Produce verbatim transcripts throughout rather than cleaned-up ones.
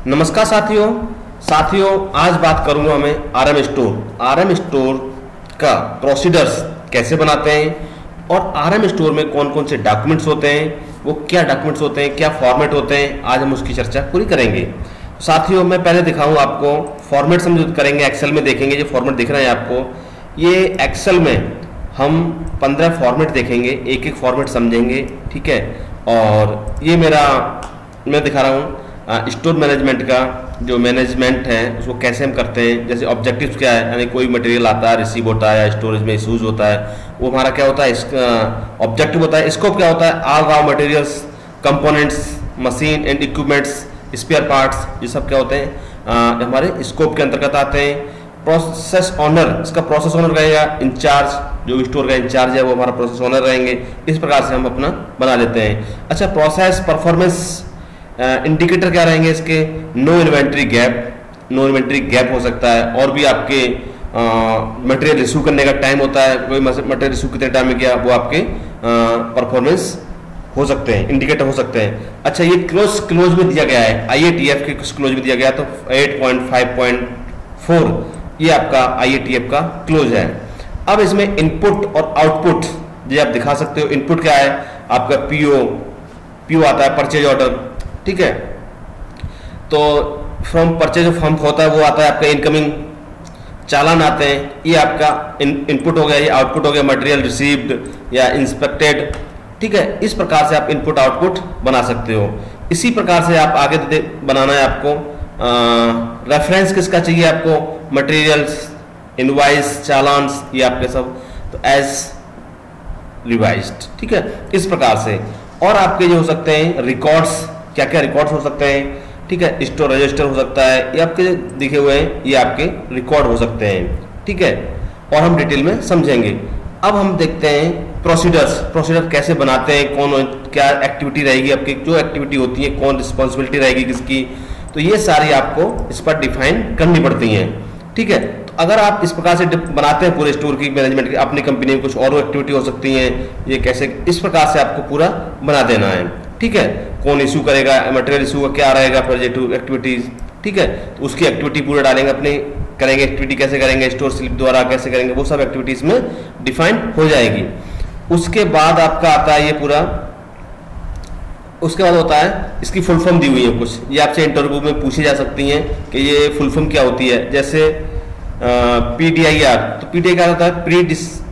नमस्कार साथियों साथियों आज बात करूंगा मैं आरएम स्टोर आरएम स्टोर का प्रोसीडर्स कैसे बनाते हैं और आरएम स्टोर में कौन कौन से डॉक्यूमेंट्स होते हैं, वो क्या डॉक्यूमेंट्स होते हैं, क्या फॉर्मेट होते हैं। आज हम उसकी चर्चा पूरी करेंगे। साथियों मैं पहले दिखाऊं आपको फॉर्मेट समझ करेंगे। एक्सेल में देखेंगे, जो फॉर्मेट दिख रहे हैं आपको, ये एक्सेल में हम पंद्रह फॉर्मेट देखेंगे, एक एक फॉर्मेट समझेंगे, ठीक है। और ये मेरा मैं दिखा रहा हूँ स्टोर मैनेजमेंट का जो मैनेजमेंट है उसको कैसे हम करते हैं। जैसे ऑब्जेक्टिव्स क्या है, यानी कोई मटेरियल आता है, रिसीव होता है या स्टोरेज में इशूज होता है, वो हमारा क्या होता है, ऑब्जेक्टिव होता है। स्कोप क्या होता है, all raw materials, components, machine and equipments, spare parts, ये सब क्या होते हैं आ, हमारे स्कोप के अंतर्गत आते हैं। प्रोसेस ऑनर, इसका प्रोसेस ऑनर रहेगा, इंचार्ज, जो स्टोर का इंचार्ज है वो हमारा प्रोसेस ऑनर रहेंगे। इस प्रकार से हम अपना बना लेते हैं। अच्छा, प्रोसेस परफॉर्मेंस इंडिकेटर क्या रहेंगे इसके, no inventory gap, no inventory gap हो सकता है। और भी आपके मटेरियल रिसीव करने का टाइम होता है, कोई मटेरियल रिसीव कितने टाइम में किया, वो आपके परफॉर्मेंस हो सकते हैं, इंडिकेटर हो सकते हैं। अच्छा, ये क्लोज क्लोज में दिया गया है, आई ए टी एफ के क्लोज में दिया गया, तो eight point five point four ये आपका आई ए टी एफ का क्लोज है। अब इसमें इनपुट और आउटपुट ये आप दिखा सकते हो। इनपुट क्या है आपका, पीओ पीओ आता है, परचेज ऑर्डर, ठीक है। तो फ्रॉम परचेज ऑफ फंड होता है, वो आता है आपका इनकमिंग चालान आते हैं, ये आपका इन, इनपुट हो गया, ये आउटपुट हो गया, मटेरियल रिसीव्ड या इंस्पेक्टेड, ठीक है। इस प्रकार से आप इनपुट आउटपुट बना सकते हो। इसी प्रकार से आप आगे बनाना है आपको। रेफरेंस किसका चाहिए आपको, मटेरियल्स, इनवाइस, चालान्स, ये आपके सब तो एज रिवाइज्ड, ठीक है। इस प्रकार से और आपके जो हो सकते हैं रिकॉर्ड्स, क्या क्या रिकॉर्ड्स हो सकते हैं, ठीक है। स्टोर रजिस्टर हो सकता है, ये आपके दिखे हुए हैं, ये आपके रिकॉर्ड हो सकते हैं, ठीक है। और हम डिटेल में समझेंगे। अब हम देखते हैं प्रोसीडर्स, प्रोसीडर कैसे बनाते हैं, कौन क्या एक्टिविटी रहेगी आपकी, जो एक्टिविटी होती है, कौन रिस्पॉन्सिबिलिटी रहेगी किसकी, तो ये सारी आपको इस पर डिफाइन करनी पड़ती हैं, ठीक है। तो अगर आप इस प्रकार से बनाते हैं पूरे स्टोर की मैनेजमेंट की, अपनी कंपनी में कुछ और एक्टिविटी हो सकती हैं, ये कैसे, इस प्रकार से आपको पूरा बना देना है, ठीक है। कौन इशू करेगा, मटेरियल इशू का क्या रहेगा, प्रोजेक्ट एक्टिविटीज, ठीक है। तो उसकी एक्टिविटी पूरा डालेंगे, अपने करेंगे, एक्टिविटी कैसे करेंगे, स्टोर स्लिप द्वारा कैसे करेंगे, वो सब एक्टिविटीज में डिफाइन हो जाएगी। उसके बाद आपका आता है ये पूरा, उसके बाद होता है इसकी फुल फॉर्म दी हुई है कुछ, ये आपसे इंटरव्यू में पूछी जा सकती हैं कि ये फुल फॉर्म क्या होती है। जैसे पी डी आई आर, तो पी डी आई आर होता है pre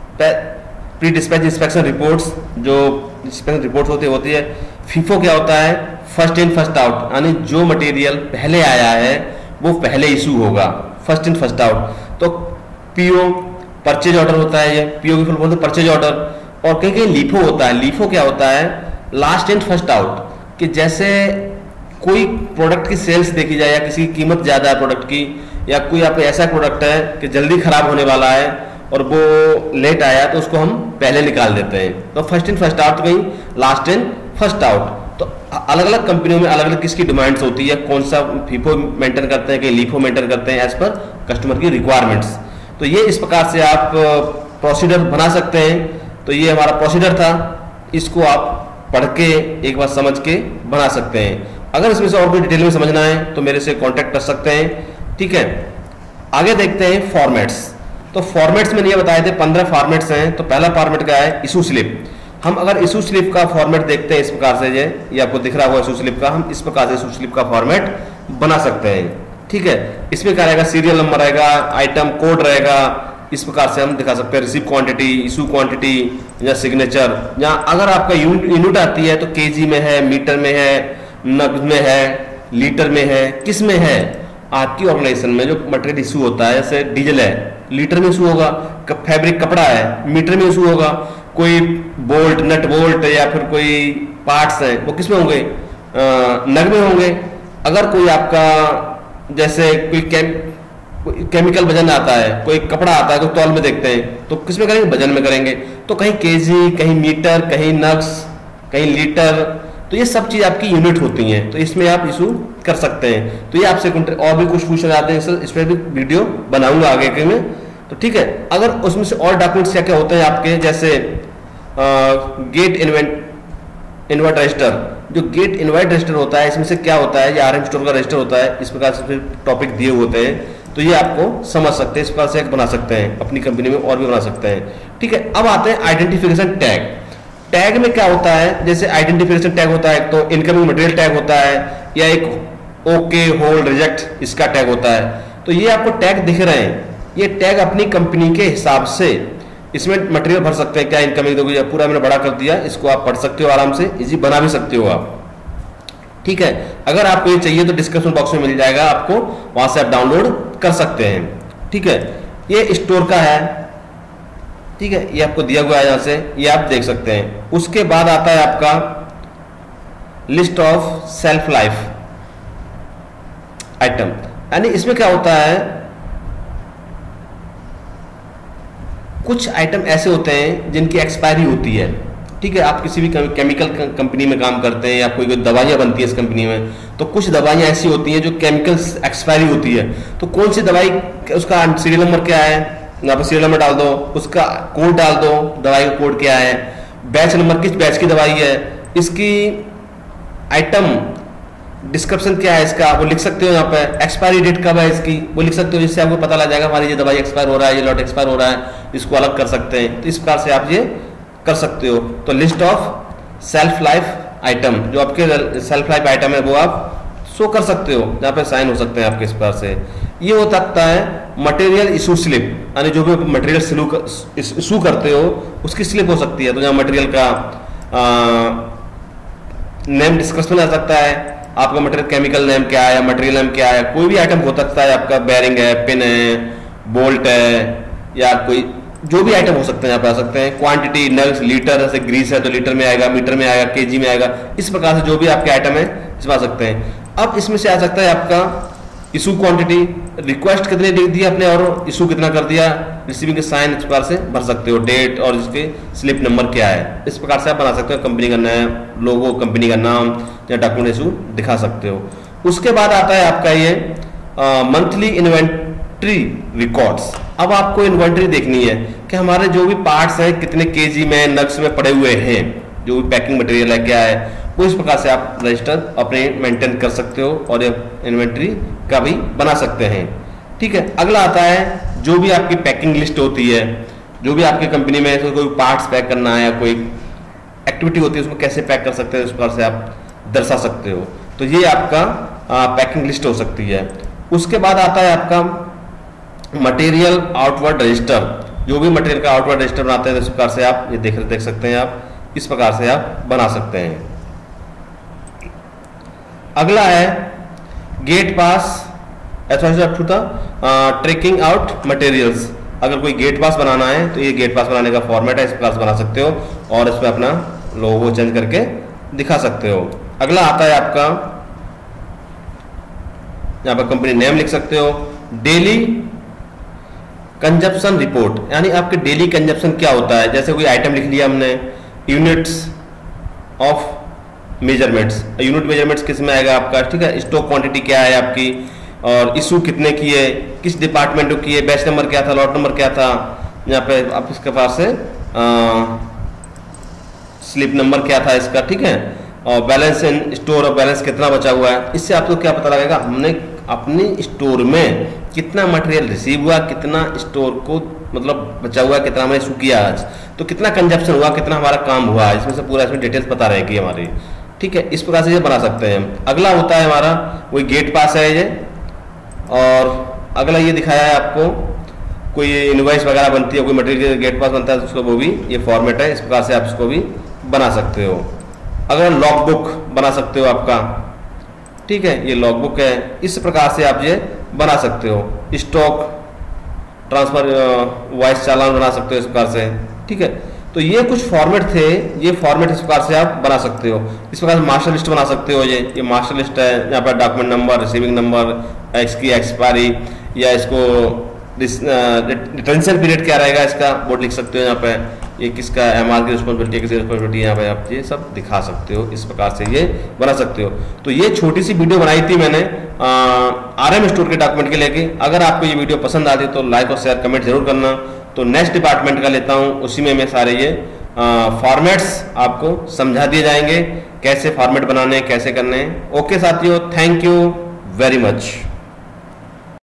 pre dispatch inspection reports, जो इंस्पेक्शन रिपोर्ट होती होती है। फीफो क्या होता है, फर्स्ट इन फर्स्ट आउट, यानी जो मटेरियल पहले आया है वो पहले इशू होगा, फर्स्ट इन फर्स्ट आउट। तो पीओ परचेज ऑर्डर होता है, ये पीओ की फुल फॉर्म परचेज ऑर्डर। और कहीं कहीं लीफो होता है, लीफो क्या होता है, लास्ट इन फर्स्ट आउट, कि जैसे कोई प्रोडक्ट की सेल्स देखी जाए या किसी की कीमत ज़्यादा है प्रोडक्ट की, या कोई आप ऐसा प्रोडक्ट है कि जल्दी खराब होने वाला है और वो लेट आया तो उसको हम पहले निकाल देते हैं। तो फर्स्ट इन फर्स्ट आउट, कहीं लास्ट इन फर्स्ट आउट। तो अलग अलग कंपनियों में अलग अलग किसकी डिमांड्स होती है, कौन सा फीफो मेंटेन करते हैं, कहीं लीफो मेंटेन करते हैं, एज पर कस्टमर की रिक्वायरमेंट्स। तो ये इस प्रकार से आप प्रोसीडर बना सकते हैं। तो ये हमारा प्रोसीडर था, इसको आप पढ़ के एक बार समझ के बना सकते हैं। अगर इसमें से और कोई डिटेल में समझना है तो मेरे से कांटेक्ट कर सकते हैं, ठीक है। आगे देखते हैं फॉर्मेट्स। तो फॉर्मेट्स में ये बताए थे पंद्रह फॉर्मेट्स हैं। तो पहला फॉर्मेट क्या है, इशू स्लिप। हम अगर इशू स्लिप का फॉर्मेट देखते हैं इस प्रकार से, ये ये आपको दिख रहा होगा इशू स्लिप का, हम इस प्रकार से इशू स्लिप का फॉर्मेट बना सकते हैं, ठीक है। इसमें क्या रहेगा, सीरियल नंबर रहेगा, आइटम कोड रहेगा, इस प्रकार से हम दिखा सकते हैं। रिसीव क्वांटिटी, इशू क्वांटिटी या सिग्नेचर, जहाँ अगर आपका यूनिट आती है तो केजी में है, मीटर में है, नग में है, लीटर में है, किस में है, आपकी ऑर्गेनाइजेशन में जो मटेरियल इशू होता है, जैसे डीजल है लीटर में इशू होगा, फैब्रिक कपड़ा है मीटर में इशू होगा, कोई बोल्ट नट बोल्ट या फिर कोई पार्ट्स हैं वो किस में होंगे, नग में होंगे। अगर कोई आपका जैसे कोई केम, केमिकल वजन आता है, कोई कपड़ा आता है तो तौल में देखते हैं, तो किस में करेंगे, वजन में करेंगे। तो कहीं केजी, कहीं मीटर, कहीं नग्स, कहीं लीटर, तो ये सब चीज आपकी यूनिट होती हैं। तो इसमें आप इशू कर सकते हैं। तो ये आपसे और भी कुछ पूछना चाहते हैं सर, इस पर भी वीडियो बनाऊंगा आगे के में, तो ठीक है। अगर उसमें से और डॉक्यूमेंट्स क्या क्या होते हैं आपके, जैसे गेट इन्वेंट इन्वर्ट रजिस्टर, जो गेट इनवाइट रजिस्टर होता है, इसमें से क्या होता है, ये आरएम स्टोर का रजिस्टर होता है, इस प्रकार से टॉपिक दिए होते हैं, तो ये आपको समझ सकते हैं, इस प्रकार से बना सकते हैं अपनी कंपनी में और भी बना सकते हैं। ठीक है, अब आते हैं आइडेंटिफिकेशन टैग। टैग में क्या होता है, जैसे आइडेंटिफिकेशन टैग होता है, तो इनकमिंग मटेरियल टैग होता है, या एक ओके होल्ड रिजेक्ट इसका टैग होता है। तो ये आपको टैग दिख रहे हैं, ये टैग अपनी कंपनी के हिसाब से इसमें मटेरियल भर सकते हैं। क्या इनकमिंग देखो, पूरा मैंने बड़ा कर दिया, इसको आप पढ़ सकते हो आराम से, इजी बना भी सकते हो आप। ठीक है, अगर आपको ये चाहिए तो डिस्क्रिप्शन बॉक्स में मिल जाएगा, आपको वहां से आप डाउनलोड कर सकते हैं। ठीक है, ये स्टोर का है, ठीक है, ये आपको दिया हुआ है यहां से, ये आप देख सकते हैं। उसके बाद आता है आपका list of shelf life item, यानी इसमें क्या होता है, कुछ आइटम ऐसे होते हैं जिनकी एक्सपायरी होती है। ठीक है, आप किसी भी केमिकल कंपनी में काम करते हैं या कोई कोई दवाइयाँ बनती है इस कंपनी में, तो कुछ दवाइयाँ ऐसी होती हैं जो केमिकल्स एक्सपायरी होती है। तो कौन सी दवाई, उसका सीरियल नंबर क्या है, यहाँ पर सीरियल नंबर डाल दो, उसका कोड डाल दो, दवाई का कोड क्या है, बैच नंबर किस बैच की दवाई है, इसकी आइटम डिस्क्रिप्शन क्या है इसका, वो लिख सकते हो। यहाँ पे एक्सपायरी डेट कब है इसकी, वो लिख सकते हो, जिससे आपको पता लग जाएगा हमारी ये दवाई एक्सपायर हो रहा है, ये लॉट एक्सपायर हो रहा है, इसको अलग कर सकते हैं। तो इस प्रकार से आप ये कर सकते हो। तो list of shelf life item, जो आपके सेल्फ लाइफ आइटम है वो आप शो कर सकते हो, जहाँ पे साइन हो सकते हैं आपके इस प्रकार से। ये हो सकता है मटेरियल इशू स्लिप, यानी जो भी मटेरियल इशू करते हो उसकी स्लिप हो सकती है। तो जहाँ मटेरियल का नेम डिस्क्रिप्शन आ सकता है, आपका मटेरियल केमिकल नेम क्या है, मटेरियल नेम क्या है, कोई भी आइटम हो सकता है, आपका बेरिंग है, पिन है, बोल्ट है, या कोई जो भी आइटम हो सकते हैं यहाँ पे आ सकते हैं। क्वांटिटी नग्स, लीटर, जैसे ग्रीस है तो लीटर में आएगा, मीटर में आएगा, केजी में आएगा, इस प्रकार से जो भी आपके आइटम है इसमें आ सकते हैं। अब इसमें से आ सकता है आपका इशू क्वांटिटी, रिक्वेस्ट कितने लिख दिया आपने और इशू कितना कर दिया, रिसीविंग के साइन इस प्रकार से भर सकते हो, डेट और इसके स्लिप नंबर क्या है, इस प्रकार से आप बना सकते हो। कंपनी का नाम, लोगो, कंपनी का नाम या डॉक्यूमेंट इशू दिखा सकते हो। उसके बाद आता है आपका ये मंथली इन्वेंट्री रिकॉर्ड्स। अब आपको इन्वेंट्री देखनी है कि हमारे जो भी पार्ट्स हैं कितने केजी में, नग्स में पड़े हुए हैं, जो भी पैकिंग मटेरियल है क्या है, वो इस प्रकार से आप रजिस्टर अपने मेंटेन कर सकते हो और इन्वेंट्री का भी बना सकते हैं। ठीक है, अगला आता है जो भी आपकी पैकिंग लिस्ट होती है, जो भी आपकी कंपनी में तो कोई पार्ट्स पैक करना है या कोई एक्टिविटी होती है उसमें कैसे पैक कर सकते हैं, उस प्रकार से आप दर्शा सकते हो। तो ये आपका पैकिंग लिस्ट हो सकती है। उसके बाद आता है आपका मटेरियल आउटवर्ड रजिस्टर, जो भी मटेरियल का आउटवर्ड रजिस्टर बनाते हैं इस प्रकार से आप ये देख देख सकते हैं, आप इस प्रकार से आप बना सकते हैं। अगला है gate pass tracking out materials. अगर कोई गेट पास बनाना है तो ये गेट पास बनाने का फॉर्मेट है, इस प्रकार से बना सकते हो और इसमें अपना लोगो चेंज करके दिखा सकते हो। अगला आता है आपका, यहाँ पर कंपनी नेम लिख सकते हो। डेली कंजप्शन रिपोर्ट, यानी आपके डेली कंजप्शन क्या होता है, जैसे कोई आइटम लिख लिया हमने, units of measurements, unit measurements किस में आएगा आपका, ठीक है, स्टॉक क्वांटिटी क्या है आपकी, और इशू कितने की है, किस डिपार्टमेंट की है, बैच नंबर क्या था, लॉट नंबर क्या था, यहाँ पे आप इसके पास से स्लिप नंबर क्या था इसका, ठीक है, और बैलेंस इन स्टोर और बैलेंस कितना बचा हुआ है। इससे आपको क्या पता लगेगा हमने अपने स्टोर में कितना मटेरियल रिसीव हुआ, कितना स्टोर को मतलब बचा हुआ है, कितना हमने इशू किया आज, तो कितना कंजप्शन हुआ, कितना हमारा काम हुआ, इसमें से पूरा इसमें डिटेल्स पता रहेगी हमारी। ठीक है, इस प्रकार से ये बना सकते हैं। अगला होता है हमारा वही गेट पास है ये, और अगला ये दिखाया है आपको कोई इनवॉइस वगैरह बनती है, कोई मटेरियल गेट पास बनता है तो उसको वो भी ये फॉर्मेट है, इस प्रकार से आप इसको भी बना सकते हो। अगर लॉग बुक बना सकते हो आपका, ठीक है, ये लॉग बुक है, इस प्रकार से आप ये बना सकते हो। स्टॉक ट्रांसफर वॉइस चालान बना सकते हो इस प्रकार से। ठीक है, तो ये कुछ फॉर्मेट थे, ये फॉर्मेट इस प्रकार से आप बना सकते हो। इस प्रकार से मास्टर लिस्ट बना सकते हो। ये ये मास्टर लिस्ट है, यहाँ पर डॉक्यूमेंट नंबर, रिसीविंग नंबर, इसकी एक्सपायरी, या इसको रिटेंशन पीरियड क्या रहेगा इसका बोर्ड लिख सकते हो। यहाँ पे ये किसका एमआर की रिस्पॉन्सिबिलिटी, किसकी रिस्पॉन्सिबिलिटी, यहाँ पे आप ये सब दिखा सकते हो। इस प्रकार से ये बना सकते हो। तो ये छोटी सी वीडियो बनाई थी मैंने आरएम स्टोर के डॉक्यूमेंट के लेके। अगर आपको ये वीडियो पसंद आती तो लाइक और शेयर कमेंट जरूर करना। तो नेक्स्ट डिपार्टमेंट का लेता हूँ, उसी में मैं सारे ये फॉर्मेट्स आपको समझा दिए जाएंगे। कैसे फॉर्मेट बनाने हैं, कैसे करने हैं। ओके साथियों, थैंक यू वेरी मच।